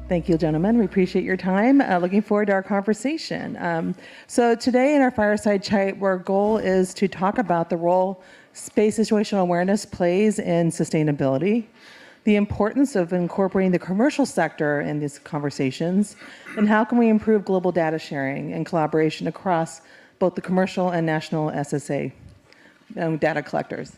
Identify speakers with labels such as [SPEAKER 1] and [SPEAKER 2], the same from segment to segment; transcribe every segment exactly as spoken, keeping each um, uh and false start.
[SPEAKER 1] Thank you, gentlemen. We appreciate your time. Uh, looking forward to our conversation. Um, so today in our Fireside Chat, our goal is to talk about the role space situational awareness plays in sustainability, the importance of incorporating the commercial sector in these conversations, and how can we improve global data sharing and collaboration across both the commercial and national S S A um, data collectors.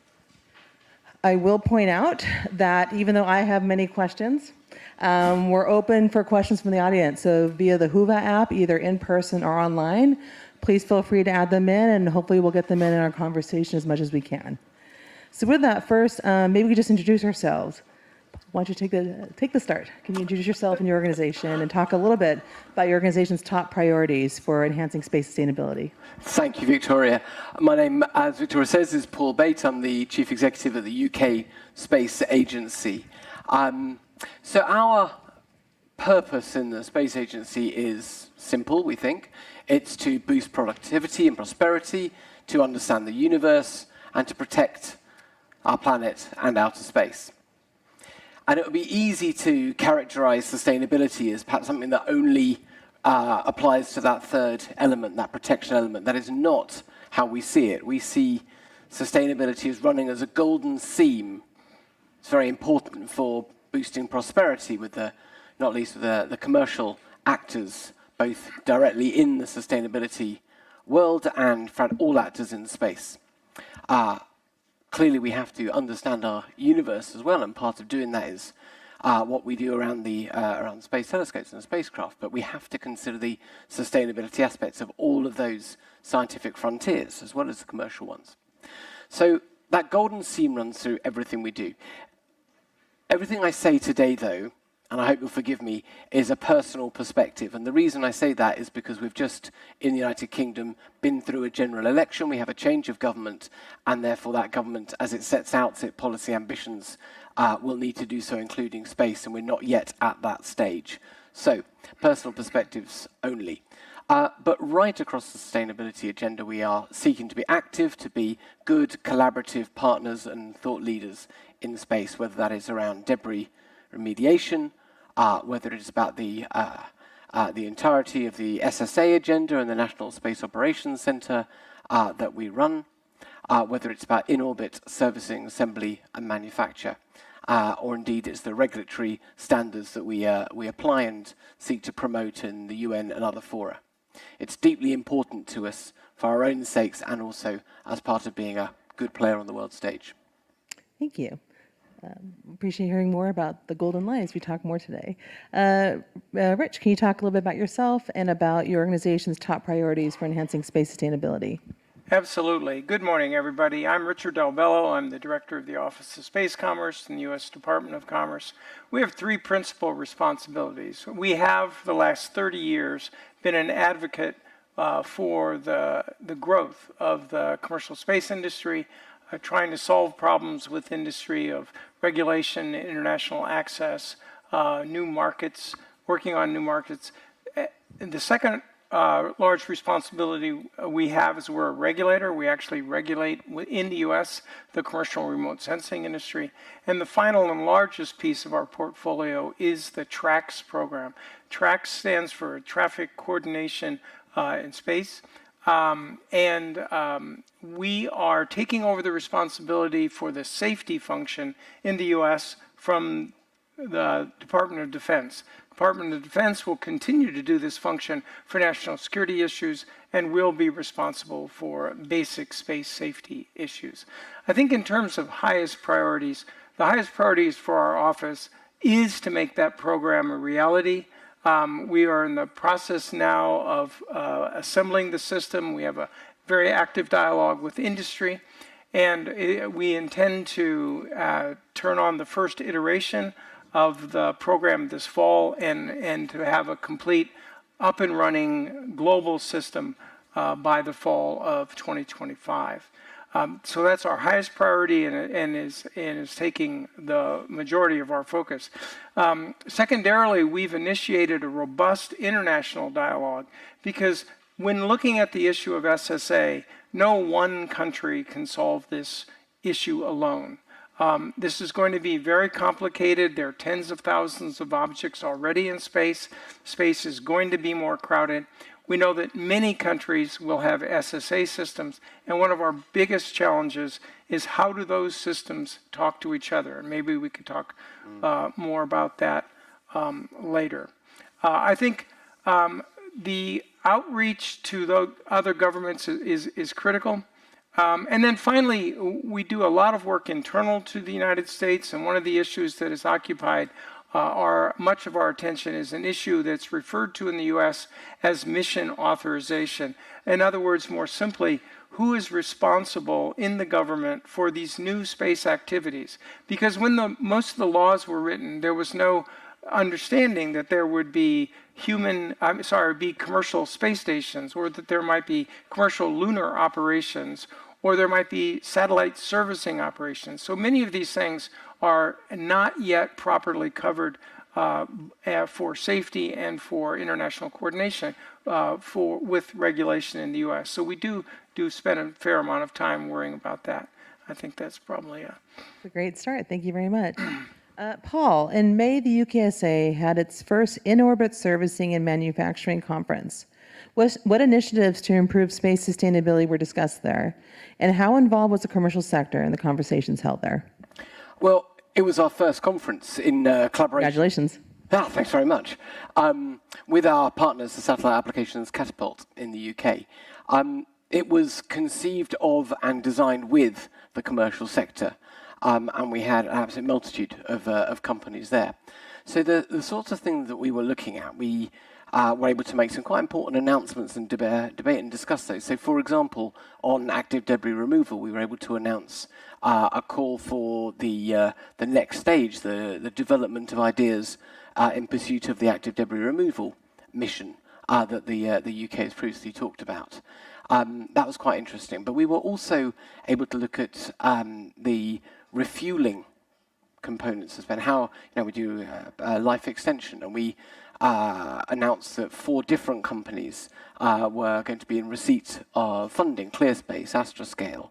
[SPEAKER 1] I will point out that even though I have many questions, um, we're open for questions from the audience. So via the Whova app, either in person or online, please feel free to add them in, and hopefully we'll get them in in our conversation as much as we can. So with that, first, um, maybe we could just introduce ourselves. Why don't you take the, take the start? Can you introduce yourself and your organization and talk a little bit about your organization's top priorities for enhancing space sustainability?
[SPEAKER 2] Thank you, Victoria. My name, as Victoria says, is Paul Bate. I'm the Chief Executive at the U K Space Agency. Um, so our purpose in the Space Agency is simple, we think. It's to boost productivity and prosperity, to understand the universe, and to protect our planet and outer space. And it would be easy to characterize sustainability as perhaps something that only uh, applies to that third element, that protection element. That is not how we see it. We see sustainability as running as a golden seam. It's very important for boosting prosperity, with the, not least with the, the commercial actors, both directly in the sustainability world and for all actors in space. Uh, Clearly, we have to understand our universe as well, and part of doing that is uh, what we do around the uh, around space telescopes and spacecraft. But we have to consider the sustainability aspects of all of those scientific frontiers, as well as the commercial ones. So that golden seam runs through everything we do. Everything I say today, though, and I hope you'll forgive me, is a personal perspective. And the reason I say that is because we've just, in the United Kingdom, been through a general election. We have a change of government, and therefore that government, as it sets out its policy ambitions, uh, will need to do so, including space, and we're not yet at that stage. So, personal perspectives only. Uh, but right across the sustainability agenda, we are seeking to be active, to be good, collaborative partners and thought leaders in space, whether that is around debris remediation, uh, whether it is about the, uh, uh, the entirety of the S S A agenda and the National Space Operations Centre uh, that we run, uh, whether it's about in-orbit servicing, assembly and manufacture, uh, or indeed it's the regulatory standards that we, uh, we apply and seek to promote in the U N and other fora. It's deeply important to us for our own sakes and also as part of being a good player on the world stage.
[SPEAKER 1] Thank you. Um, appreciate hearing more about the golden line as we talk more today. Uh, uh, Rich, can you talk a little bit about yourself and about your organization's top priorities for enhancing space sustainability?
[SPEAKER 3] Absolutely. Good morning, everybody. I'm Richard Dalbello. I'm the Director of the Office of Space Commerce in the U S Department of Commerce. We have three principal responsibilities. We have, for the last thirty years, been an advocate uh, for the, the growth of the commercial space industry, Uh, trying to solve problems with industry of regulation, international access, uh, new markets, working on new markets. Uh, the second uh, large responsibility we have is we're a regulator. We actually regulate in the U S the commercial remote sensing industry. And the final and largest piece of our portfolio is the TRACS program. TRACS stands for Traffic Coordination uh, in Space. Um, and um, we are taking over the responsibility for the safety function in the U S from the Department of Defense. Department of Defense will continue to do this function for national security issues and will be responsible for basic space safety issues. I think in terms of highest priorities, the highest priorities for our office is to make that program a reality. Um, we are in the process now of uh, assembling the system. We have a very active dialogue with industry, and it, we intend to uh, turn on the first iteration of the program this fall and, and to have a complete up and running global system uh, by the fall of twenty twenty-five. Um, so that's our highest priority and, and, is, and is taking the majority of our focus. Um, secondarily, we've initiated a robust international dialogue because when looking at the issue of S S A, no one country can solve this issue alone. Um, this is going to be very complicated. There are tens of thousands of objects already in space. Space is going to be more crowded. We know that many countries will have S S A systems, and one of our biggest challenges is how do those systems talk to each other? And maybe we could talk uh, more about that um, later. Uh, I think um, the outreach to the other governments is, is, is critical. Um, and then finally, we do a lot of work internal to the United States, and one of the issues that has occupied uh, our, much of our attention is an issue that's referred to in the U S as mission authorization. In other words, more simply, who is responsible in the government for these new space activities? Because when the, most of the laws were written, there was no understanding that there would be human, I'm sorry, be commercial space stations, or that there might be commercial lunar operations, or there might be satellite servicing operations. So many of these things are not yet properly covered uh, for safety and for international coordination uh, for with regulation in the U S. So we do do spend a fair amount of time worrying about that. I think that's probably a,
[SPEAKER 1] It's a great start. Thank you very much. Uh, Paul, in May, the U K S A had its first in-orbit servicing and manufacturing conference. What, what initiatives to improve space sustainability were discussed there? And how involved was the commercial sector in the conversations held there?
[SPEAKER 2] Well, it was our first conference in uh, collaboration.
[SPEAKER 1] Congratulations.
[SPEAKER 2] Ah, thanks very much. Um, with our partners, the Satellite Applications Catapult in the U K. Um, it was conceived of and designed with the commercial sector. Um, and we had an absolute multitude of, uh, of companies there. So the, the sorts of things that we were looking at, we uh, were able to make some quite important announcements and deba debate and discuss those. So for example, on active debris removal, we were able to announce uh, a call for the, uh, the next stage, the, the development of ideas uh, in pursuit of the active debris removal mission uh, that the, uh, the U K has previously talked about. Um, that was quite interesting. But we were also able to look at um, the refueling components as well, how you know we do uh, uh, life extension, and we uh, announced that four different companies uh, were going to be in receipt of funding: ClearSpace, Astroscale,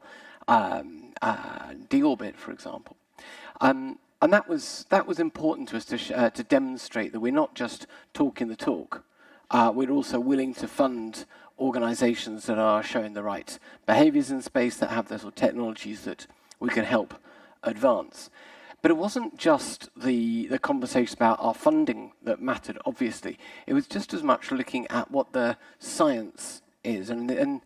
[SPEAKER 2] um, uh, D-Orbit, for example. Um, and that was that was important to us to sh uh, to demonstrate that we're not just talking the talk. Uh, we're also willing to fund organizations that are showing the right behaviors in space, that have the sort of technologies that we can help advance. But it wasn't just the, the conversation about our funding that mattered, obviously. It was just as much looking at what the science is. And, and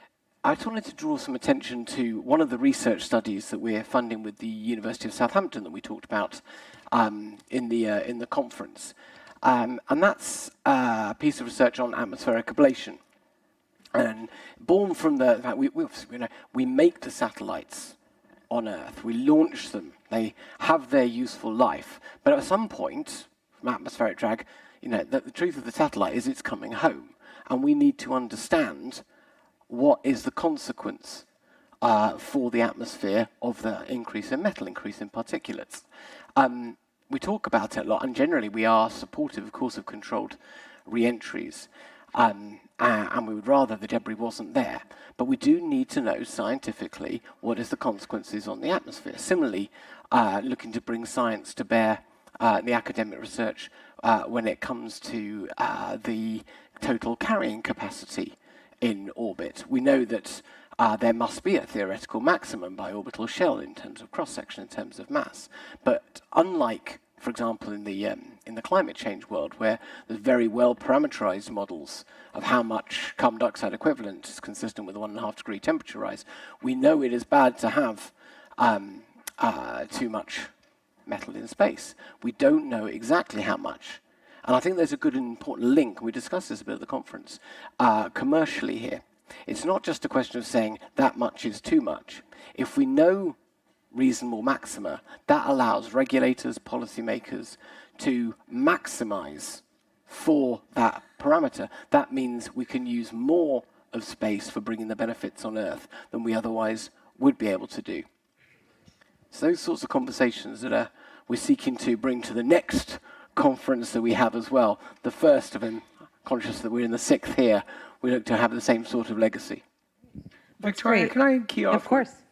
[SPEAKER 2] I just wanted to draw some attention to one of the research studies that we're funding with the University of Southampton that we talked about um, in, the, uh, in the conference. Um, and that's a piece of research on atmospheric ablation. And born from the fact we, we, you know, we make the satellites on Earth, we launch them, they have their useful life, but at some point, from atmospheric drag, you know, the, the truth of the satellite is it's coming home, and we need to understand what is the consequence uh, for the atmosphere of the increase in metal, increase in particulates. Um, we talk about it a lot, and generally we are supportive, of course, of controlled re-entries. Um, uh, and we would rather the debris wasn't there. But we do need to know scientifically what is the consequences on the atmosphere. Similarly, uh, looking to bring science to bear uh, the academic research uh, when it comes to uh, the total carrying capacity in orbit. We know that uh, there must be a theoretical maximum by orbital shell in terms of cross-section, in terms of mass. But unlike, for example, in the, um, in the climate change world, where there's very well parameterized models of how much carbon dioxide equivalent is consistent with a one and a half degree temperature rise, we know it is bad to have um, uh, too much metal in space. We don't know exactly how much. And I think there's a good and important link, and we discussed this a bit at the conference, uh, commercially here. It's not just a question of saying that much is too much. If we know reasonable maxima, that allows regulators, policymakers to maximize for that parameter. That means we can use more of space for bringing the benefits on Earth than we otherwise would be able to do. So those sorts of conversations that are, we're seeking to bring to the next conference that we have as well. The first of them, conscious that we're in the sixth here, we look to have the same sort of legacy.
[SPEAKER 3] Victoria,
[SPEAKER 1] great.
[SPEAKER 3] can I key off?
[SPEAKER 1] Of course.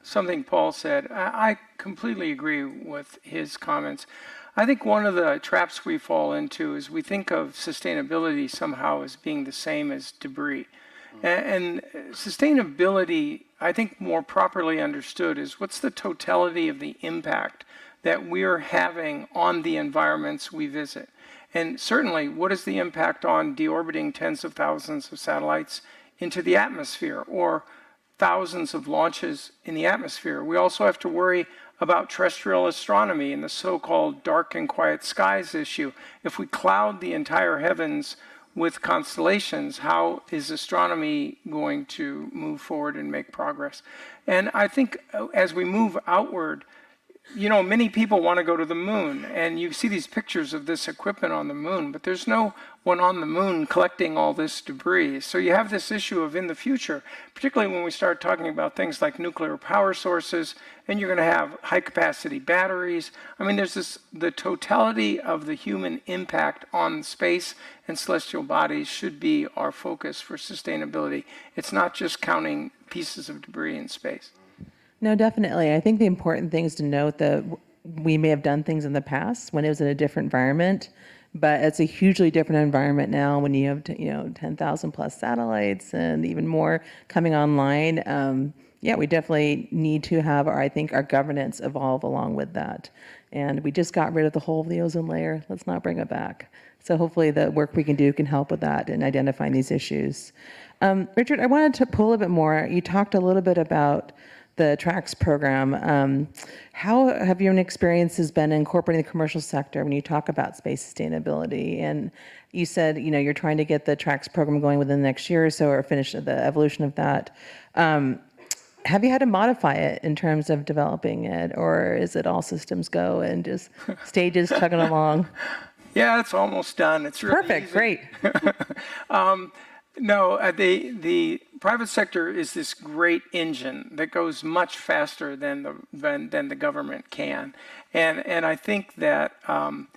[SPEAKER 3] something Paul said. I, I completely agree with his comments. I think one of the traps we fall into is we think of sustainability somehow as being the same as debris. Mm-hmm. And, and sustainability, I think more properly understood, is what's the totality of the impact that we're having on the environments we visit. And certainly, what is the impact on deorbiting tens of thousands of satellites into the atmosphere, or thousands of launches in the atmosphere? We also have to worry about terrestrial astronomy and the so-called dark and quiet skies issue. If we cloud the entire heavens with constellations, how is astronomy going to move forward and make progress? And I think as we move outward, you know, many people want to go to the moon, and you see these pictures of this equipment on the moon, but there's no one on the moon collecting all this debris. So you have this issue of, in the future, particularly when we start talking about things like nuclear power sources, and you're going to have high-capacity batteries. I mean, there's this, the totality of the human impact on space and celestial bodies should be our focus for sustainability. It's not just counting pieces of debris in space.
[SPEAKER 1] No, definitely. I think the important thing is to note that we may have done things in the past when it was in a different environment, but it's a hugely different environment now when you have, you know, ten thousand plus satellites and even more coming online. Um, yeah, we definitely need to have our, I think, our governance evolve along with that. And we just got rid of the whole of the ozone layer. Let's not bring it back. So hopefully the work we can do can help with that and identifying these issues. Um, Richard, I wanted to pull a bit more. You talked a little bit about the TRACS program. Um, how have your experiences been incorporating the commercial sector when you talk about space sustainability? And you said, you know, you're trying to get the TRACS program going within the next year or so, or finish the evolution of that. Um, have you had to modify it in terms of developing it, or is it all systems go and just stages chugging along?
[SPEAKER 3] Yeah, it's almost done. It's really
[SPEAKER 1] perfect.
[SPEAKER 3] Easy.
[SPEAKER 1] Great.
[SPEAKER 3] um, No, uh, the the private sector is this great engine that goes much faster than the than, than the government can, and and I think that um,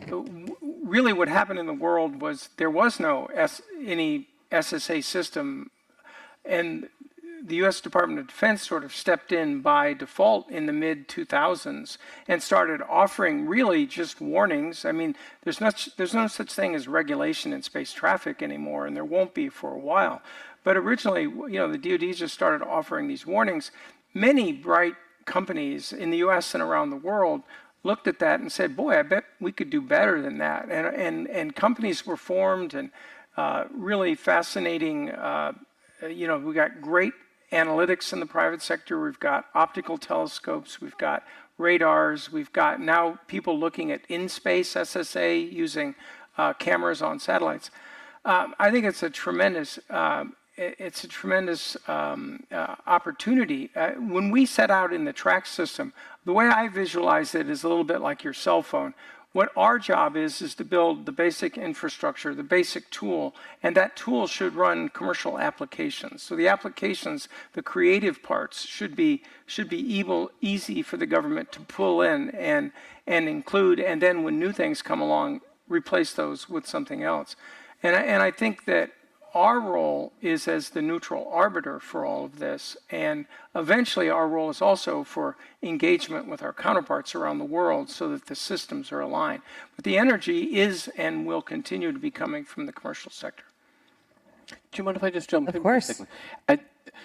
[SPEAKER 3] really what happened in the world was there was no S, any S S A system, and the U S Department of Defense sort of stepped in by default in the mid two thousands and started offering really just warnings. I mean, there's not, there's no such thing as regulation in space traffic anymore, and there won't be for a while. But originally, you know, the D O D just started offering these warnings. Many bright companies in the U S and around the world looked at that and said, boy, I bet we could do better than that. And, and, and companies were formed, and uh, really fascinating, uh, you know, we got great analytics in the private sector. We've got optical telescopes, we've got radars, we've got now people looking at in-space S S A using uh, cameras on satellites. Um, I think it's a tremendous, uh, it's a tremendous um, uh, opportunity. Uh, when we set out in the TRACS system, the way I visualize it is a little bit like your cell phone. What our job is, is to build the basic infrastructure, the basic tool, and that tool should run commercial applications. So the applications, the creative parts, should be should be able, easy for the government to pull in and, and include, and then when new things come along, replace those with something else. And I, and I think that our role is as the neutral arbiter for all of this, and eventually our role is also for engagement with our counterparts around the world so that the systems are aligned. But the energy is and will continue to be coming from the commercial sector.
[SPEAKER 2] Do you mind if I just jump in?
[SPEAKER 1] Of course.
[SPEAKER 2] For a second? I,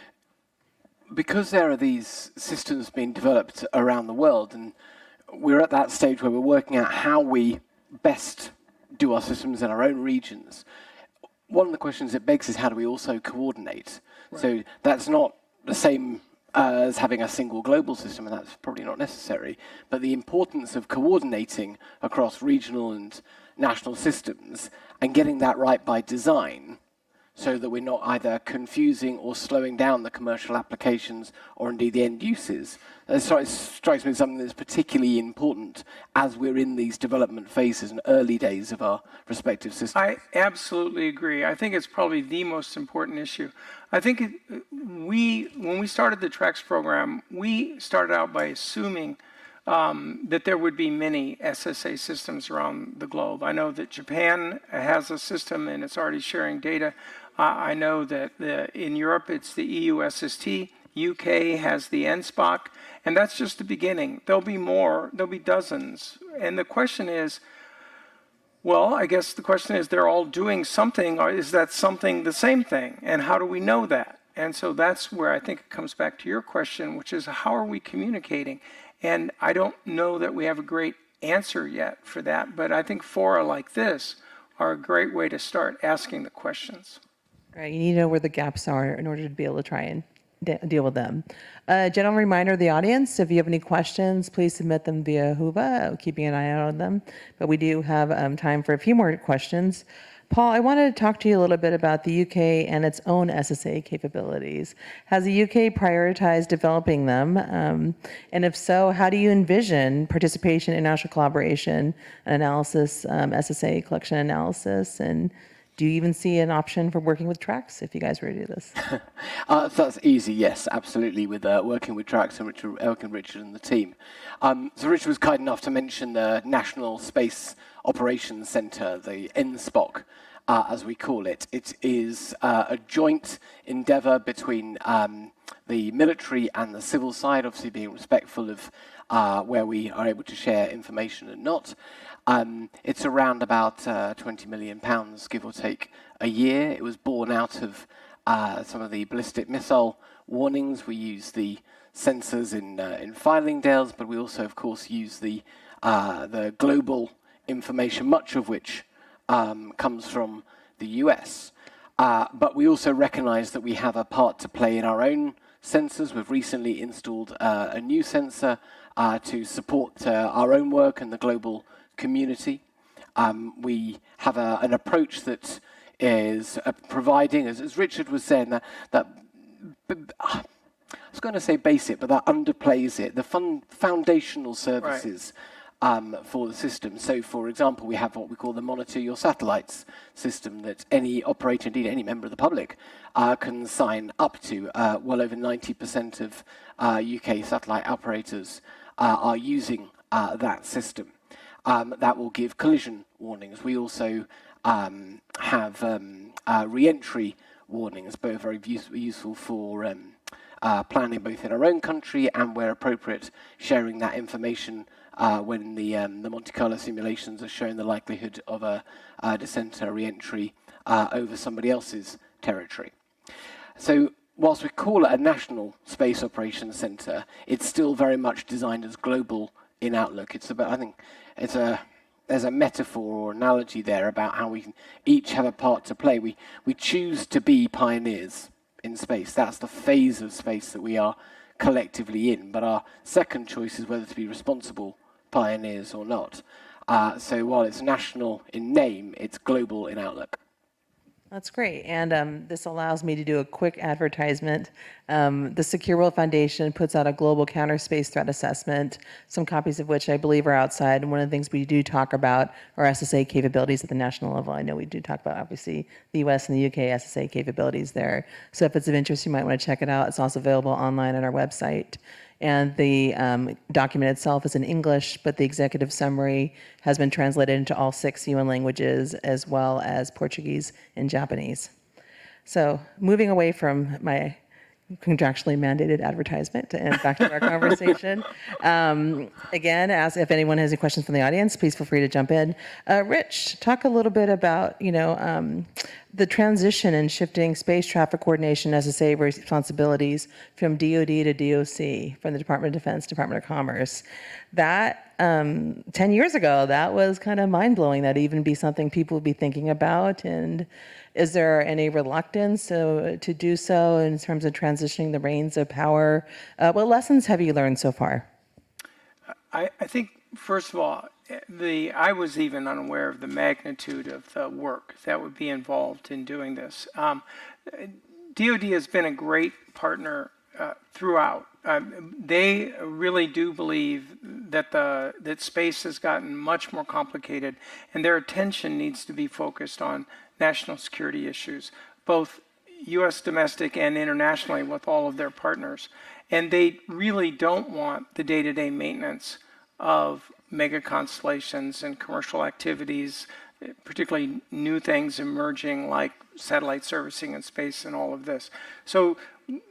[SPEAKER 2] because there are these systems being developed around the world, and we're at that stage where we're working out how we best do our systems in our own regions. One of the questions it begs is how do we also coordinate? Right. So that's not the same uh, as having a single global system, and that's probably not necessary. But the importance of coordinating across regional and national systems and getting that right by design so that we're not either confusing or slowing down the commercial applications or indeed the end uses. It strikes me as something that's particularly important as we're in these development phases and early days of our respective systems.
[SPEAKER 3] I absolutely agree. I think it's probably the most important issue. I think it, we, when we started the TRACS program, we started out by assuming Um, that there would be many S S A systems around the globe. I know that Japan has a system and it's already sharing data. Uh, I know that the, in Europe it's the E U S S T. U K has the N S P O C, and that's just the beginning. There'll be more, there'll be dozens. And the question is, well, I guess the question is, they're all doing something, or is that something the same thing? And how do we know that? And so that's where I think it comes back to your question, which is, how are we communicating? And I don't know that we have a great answer yet for that, but I think fora like this are a great way to start asking the questions.
[SPEAKER 1] Right, you need to know where the gaps are in order to be able to try and de deal with them. Uh, general reminder to the audience, if you have any questions, please submit them via Whova, keeping an eye out on them. But we do have um, time for a few more questions. Paul, I wanted to talk to you a little bit about the U K and its own S S A capabilities. Has the U K prioritized developing them? Um, and if so, how do you envision participation in international collaboration and analysis, um, S S A collection analysis? And do you even see an option for working with Trax if you guys were to do this?
[SPEAKER 2] uh, so that's easy, yes, absolutely, with uh, working with Trax and Richard, Eric and Richard and the team. Um, so Richard was kind enough to mention the National Space Operations Centre, the N S P O C, uh, as we call it. It is uh, a joint endeavour between um, the military and the civil side, obviously being respectful of uh, where we are able to share information and not. Um, it's around about uh, twenty million pounds, give or take, a year. It was born out of uh, some of the ballistic missile warnings. We use the sensors in uh, in Fylingdales, but we also, of course, use the uh, the global information, much of which um, comes from the U S. Uh, but we also recognise that we have a part to play in our own sensors. We've recently installed uh, a new sensor uh, to support uh, our own work and the global community. Um, we have a, an approach that is uh, providing, as, as Richard was saying, that, that I was going to say basic, but that underplays it, the fun, foundational services right. um, for the system. So, for example, we have what we call the Monitor Your Satellites system that any operator, indeed any member of the public, uh, can sign up to. Uh, well over ninety percent of uh, U K satellite operators uh, are using uh, that system. Um, that will give collision warnings. We also um, have um, uh, re-entry warnings, both very use useful for um, uh, planning both in our own country and, where appropriate, sharing that information uh, when the, um, the Monte Carlo simulations are showing the likelihood of a, a descent or re-entry uh, over somebody else's territory. So whilst we call it a National Space Operations Centre, it's still very much designed as global in outlook. It's about, I think, it's a there's a metaphor or analogy there about how we can each have a part to play. We we choose to be pioneers in space. That's the phase of space that we are collectively in. But our second choice is whether to be responsible pioneers or not. Uh, so while it's national in name, it's global in outlook.
[SPEAKER 1] That's great. And um, this allows me to do a quick advertisement. Um, the Secure World Foundation puts out a global counter space threat assessment, some copies of which I believe are outside. And one of the things we do talk about are S S A capabilities at the national level. I know we do talk about, obviously, the U S and the U K S S A capabilities there. So if it's of interest, you might want to check it out. It's also available online on our website. And the um, document itself is in English, but the executive summary has been translated into all six U N languages, as well as Portuguese and Japanese. So moving away from my contractually mandated advertisement and back to our conversation. Um, again, ask if anyone has any questions from the audience, please feel free to jump in. Uh, Rich, talk a little bit about, you know, um, the transition and shifting space traffic coordination S S A responsibilities from D O D to D O C, from the Department of Defense, Department of Commerce. That, um, ten years ago, that was kind of mind-blowing, that even be something people would be thinking about. And is there any reluctance to, to do so in terms of transitioning the reins of power? Uh, what lessons have you learned so far?
[SPEAKER 3] I, I think, first of all, the I was even unaware of the magnitude of the work that would be involved in doing this. Um, D O D has been a great partner uh, throughout. Um, they really do believe that the that space has gotten much more complicated, and their attention needs to be focused on national security issues, both U S domestic and internationally with all of their partners. And they really don't want the day-to-day maintenance of mega constellations and commercial activities, particularly new things emerging like satellite servicing in space and all of this. So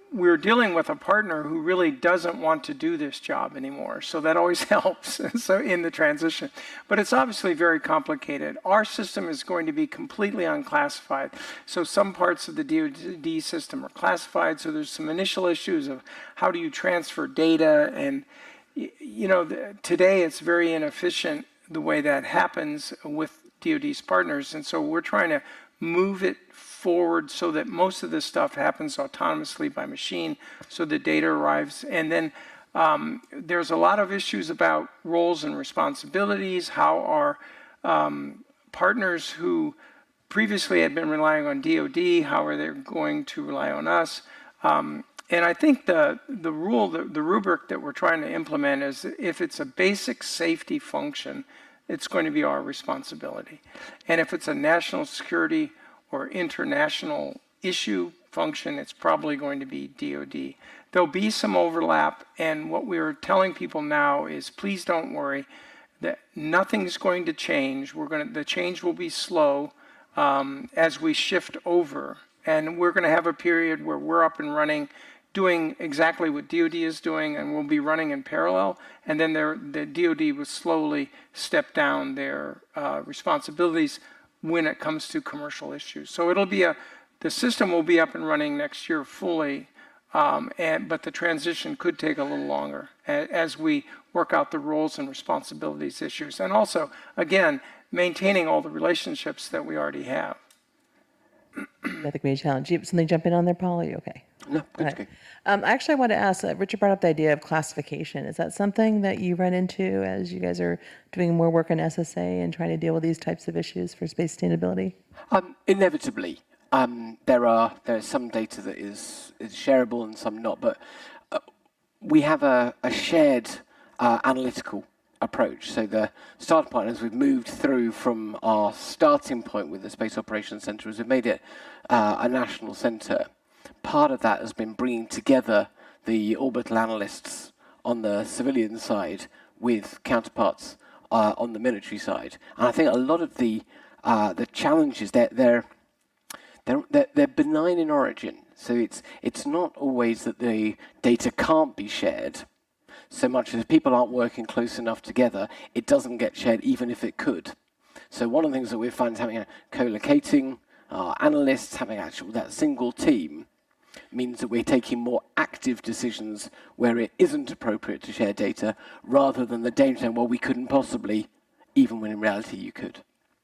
[SPEAKER 3] we're dealing with a partner who really doesn't want to do this job anymore. So that always helps so in the transition. But it's obviously very complicated. Our system is going to be completely unclassified. So some parts of the D O D system are classified. So there's some initial issues of how do you transfer data. And, you know, the, today it's very inefficient the way that happens with D O D's partners. And so we're trying to move it forward so that most of this stuff happens autonomously by machine, so the data arrives. And then um, there's a lot of issues about roles and responsibilities, how our um, partners who previously had been relying on D O D, how are they going to rely on us? Um, and I think the, the rule, the, the rubric that we're trying to implement is if it's a basic safety function, it's going to be our responsibility. And if it's a national security or international issue function, it's probably going to be D O D. There'll be some overlap, and what we're telling people now is please don't worry, that nothing's going to change. We're going to, the change will be slow um, as we shift over, and we're going to have a period where we're up and running, doing exactly what D O D is doing, and we'll be running in parallel, and then there, the D O D will slowly step down their uh, responsibilities when it comes to commercial issues. So it'll be a, the system will be up and running next year fully, um, and but the transition could take a little longer as, as we work out the roles and responsibilities issues. And also, again, maintaining all the relationships that we already have.
[SPEAKER 1] I think we challenge you. Something jump in on there, Paul? Are you okay?
[SPEAKER 2] No, good,
[SPEAKER 1] Right.
[SPEAKER 2] good.
[SPEAKER 1] Um, actually, I want to ask, uh, Richard brought up the idea of classification. Is that something that you run into as you guys are doing more work on S S A and trying to deal with these types of issues for space sustainability?
[SPEAKER 2] Um, inevitably, um, there are there is some data that is is shareable and some not, but uh, we have a, a shared uh, analytical approach. So the starting point, as we've moved through from our starting point with the Space Operations Centre, as we've made it uh, a national centre, part of that has been bringing together the orbital analysts on the civilian side with counterparts uh, on the military side. And I think a lot of the uh, the challenges, they're, they're, they're, they're, they're benign in origin. So it's, it's not always that the data can't be shared, so much as people aren't working close enough together, it doesn't get shared even if it could. So one of the things that we find is having a co-locating uh, analysts, having actual that single team, means that we're taking more active decisions where it isn't appropriate to share data, rather than the danger saying, well, we couldn't possibly, even when in reality you could.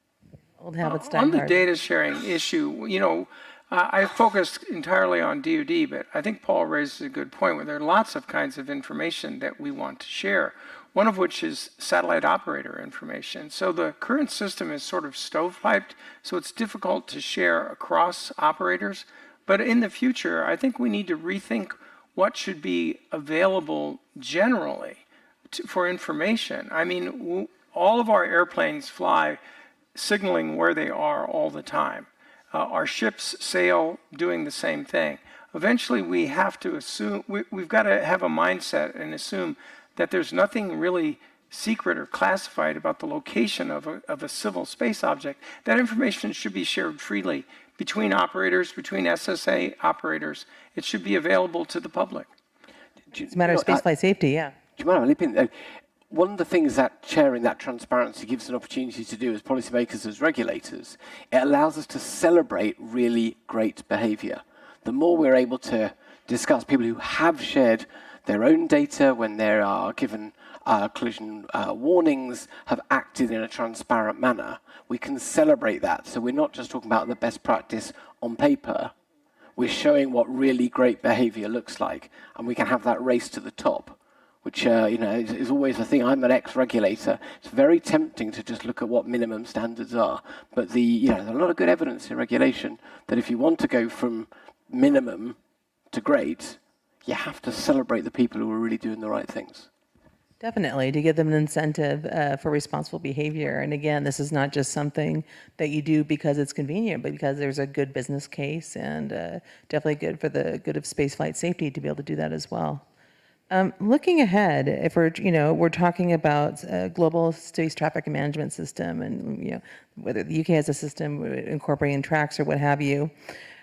[SPEAKER 1] Old habits die
[SPEAKER 3] On the
[SPEAKER 1] hard.
[SPEAKER 3] data sharing issue, you know, uh, I focused entirely on D O D, but I think Paul raises a good point where there are lots of kinds of information that we want to share, one of which is satellite operator information. So the current system is sort of stovepiped, so it's difficult to share across operators. But in the future, I think we need to rethink what should be available generally to, for information. I mean, w all of our airplanes fly signaling where they are all the time. Uh, our ships sail doing the same thing. Eventually, we have to assume, we, we've got to have a mindset and assume that there's nothing really secret or classified about the location of a, of a civil space object. That information should be shared freely between operators, between S S A operators. It should be available to the public.
[SPEAKER 1] It's a matter of spaceflight safety, yeah.
[SPEAKER 2] Do you mind if I leap in? One of the things that sharing that transparency gives an opportunity to do as policymakers, as regulators, it allows us to celebrate really great behavior. The more we're able to discuss people who have shared their own data when they are given uh, collision uh, warnings, have acted in a transparent manner, we can celebrate that. So we're not just talking about the best practice on paper, we're showing what really great behavior looks like, and we can have that race to the top, which uh, you know is, is always a thing. I'm an ex-regulator. It's very tempting to just look at what minimum standards are, but the you know there's a lot of good evidence in regulation that if you want to go from minimum to great, you have to celebrate the people who are really doing the right things.
[SPEAKER 1] Definitely, to give them an incentive uh, for responsible behavior. And again, this is not just something that you do because it's convenient, but because there's a good business case, and uh, definitely good for the good of spaceflight safety to be able to do that as well. Um, looking ahead, if we're, you know, we're talking about a global space traffic management system, and, you know, whether the U K has a system incorporating tracks or what have you,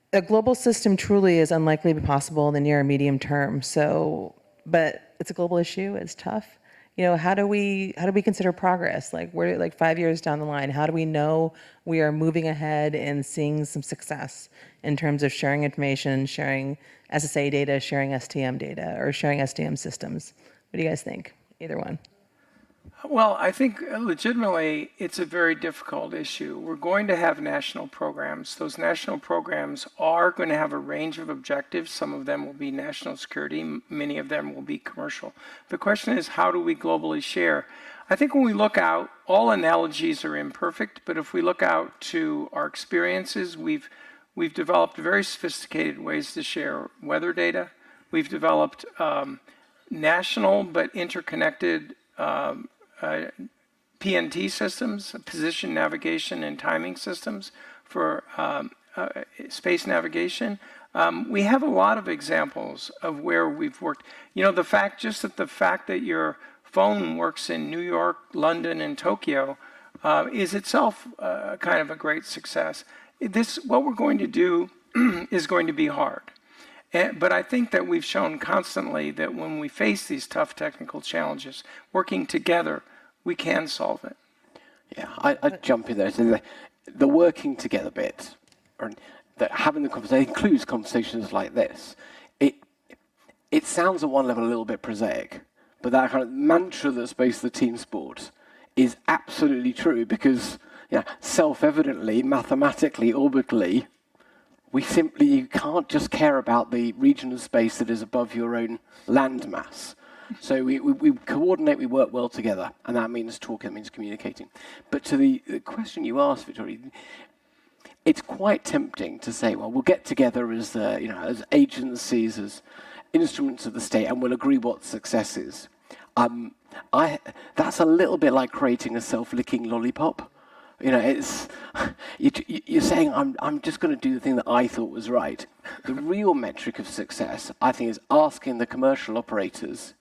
[SPEAKER 1] a global system truly is unlikely to be possible in the near and medium term. So, but it's a global issue. It's tough. You know, how do we how do we consider progress? Like we're like five years down the line. How do we know we are moving ahead and seeing some success in terms of sharing information, sharing S S A data, sharing S T M data, or sharing S T M systems? What do you guys think? Either one.
[SPEAKER 3] Well, I think legitimately it's a very difficult issue. We're going to have national programs. Those national programs are going to have a range of objectives. Some of them will be national security. Many of them will be commercial. The question is, how do we globally share? I think when we look out, all analogies are imperfect, but if we look out to our experiences, we've, we've developed very sophisticated ways to share weather data. We've developed um, national but interconnected um, Uh, P N T systems, position navigation and timing systems for um, uh, space navigation. Um, we have a lot of examples of where we've worked. You know, the fact, just that the fact that your phone works in New York, London, and Tokyo uh, is itself uh, kind of a great success. This, what we're going to do is going to be hard. And, but I think that we've shown constantly that when we face these tough technical challenges, working together, we can solve it.
[SPEAKER 2] Yeah, I, I'd jump in there. So the, the working together bit, or the, having the conversation, includes conversations like this. It it sounds at one level a little bit prosaic, but that kind of mantra that Space the Team sport is absolutely true because, yeah, self-evidently, mathematically, orbitally, we simply you can't just care about the region of space that is above your own landmass. So we, we, we coordinate, we work well together, and that means talking, that means communicating. But to the, the question you asked, Victoria, it's quite tempting to say, well, we'll get together as, uh, you know, as agencies, as instruments of the state, and we'll agree what success is. Um, I, that's a little bit like creating a self-licking lollipop. You know, it's you, you're saying I'm I'm just going to do the thing that I thought was right. The real metric of success, I think, is asking the commercial operators,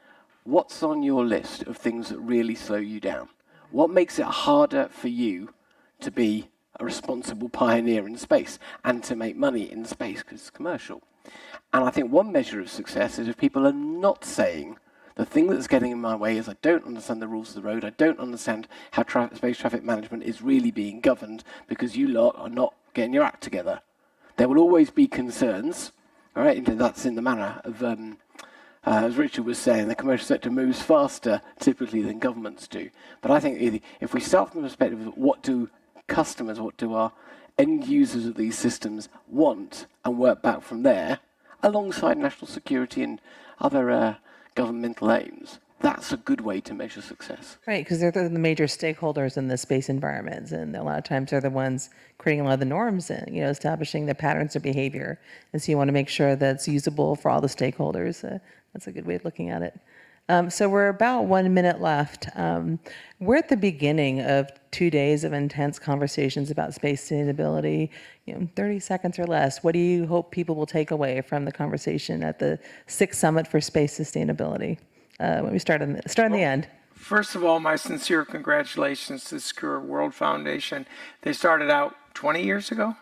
[SPEAKER 2] what's on your list of things that really slow you down? What makes it harder for you to be a responsible pioneer in space and to make money in space because it's commercial? And I think one measure of success is if people are not saying, the thing that's getting in my way is I don't understand the rules of the road. I don't understand how tra space traffic management is really being governed because you lot are not getting your act together. There will always be concerns, all right? And that's in the manner of, um, uh, as Richard was saying, the commercial sector moves faster typically than governments do. But I think if we start from the perspective of what do customers, what do our end users of these systems want and work back from there, alongside national security and other uh, governmental aims, that's a good way to measure success.
[SPEAKER 1] Right, because they're the major stakeholders in the space environments, and a lot of times they're the ones creating a lot of the norms and, you know, establishing the patterns of behavior. And so you want to make sure that it's usable for all the stakeholders. Uh, that's a good way of looking at it. Um, so we're about one minute left. Um, we're at the beginning of two days of intense conversations about space sustainability. You know, thirty seconds or less. What do you hope people will take away from the conversation at the sixth Summit for Space Sustainability? Uh, when we start on the, start on the end.
[SPEAKER 3] First of all, my sincere congratulations to the Secure World Foundation. They started out twenty years ago.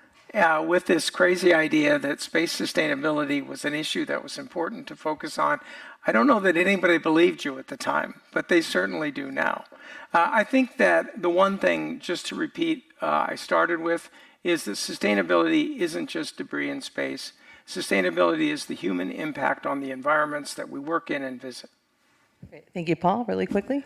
[SPEAKER 3] Uh, with this crazy idea that space sustainability was an issue that was important to focus on. I don't know that anybody believed you at the time, but they certainly do now. Uh, I think that the one thing, just to repeat, uh, I started with, is that sustainability isn't just debris in space. Sustainability is the human impact on the environments that we work in and visit.
[SPEAKER 1] Great. Thank you, Paul. Really quickly.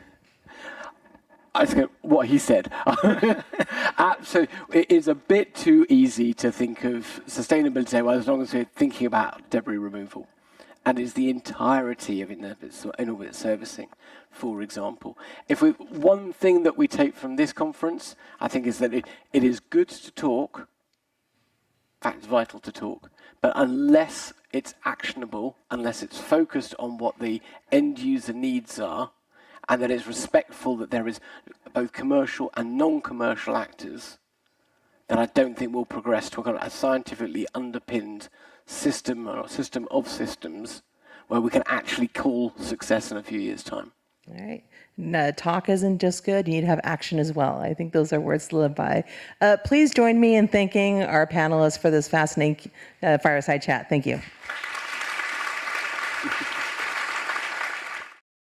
[SPEAKER 2] I was going to, what he said. uh, so it is a bit too easy to think of sustainability, well, as long as we're thinking about debris removal. And is the entirety of in-orbit servicing, for example. If we, one thing that we take from this conference, I think, is that it, it is good to talk. In fact, it's vital to talk. But unless it's actionable, unless it's focused on what the end user needs are, and that it's respectful that there is both commercial and non-commercial actors, then I don't think we'll progress to a kind of a scientifically underpinned system or system of systems where we can actually call success in a few years' time.
[SPEAKER 1] All right. No, talk isn't just good. You need to have action as well. I think those are words to live by. Uh, please join me in thanking our panelists for this fascinating uh, fireside chat. Thank you.